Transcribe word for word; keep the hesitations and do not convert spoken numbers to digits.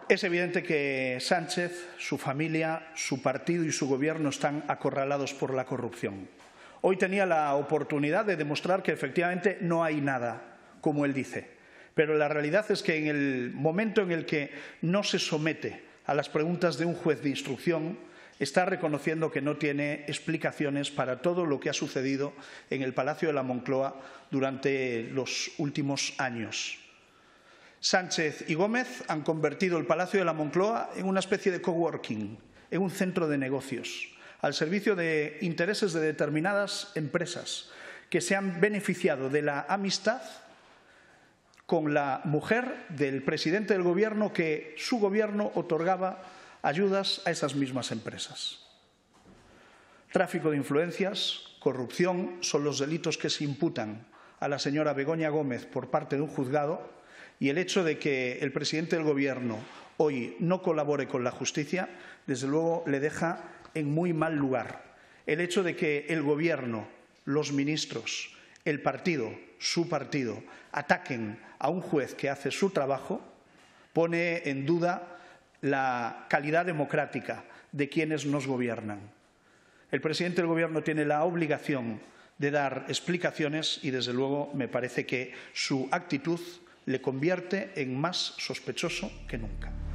Es evidente que Sánchez, su familia, su partido y su gobierno están acorralados por la corrupción. Hoy tenía la oportunidad de demostrar que efectivamente no hay nada, como él dice. Pero la realidad es que en el momento en el que no se somete a las preguntas de un juez de instrucción, está reconociendo que no tiene explicaciones para todo lo que ha sucedido en el Palacio de la Moncloa durante los últimos años. Sánchez y Gómez han convertido el Palacio de la Moncloa en una especie de coworking, en un centro de negocios, al servicio de intereses de determinadas empresas que se han beneficiado de la amistad con la mujer del presidente del Gobierno, que su Gobierno otorgaba ayudas a esas mismas empresas. Tráfico de influencias, corrupción son los delitos que se imputan a la señora Begoña Gómez por parte de un juzgado, y el hecho de que el presidente del Gobierno hoy no colabore con la justicia, desde luego le deja en muy mal lugar. El hecho de que el Gobierno, los ministros, el partido, su partido, ataquen a un juez que hace su trabajo, pone en duda la calidad democrática de quienes nos gobiernan. El presidente del Gobierno tiene la obligación de dar explicaciones y, desde luego, me parece que su actitud le convierte en más sospechoso que nunca.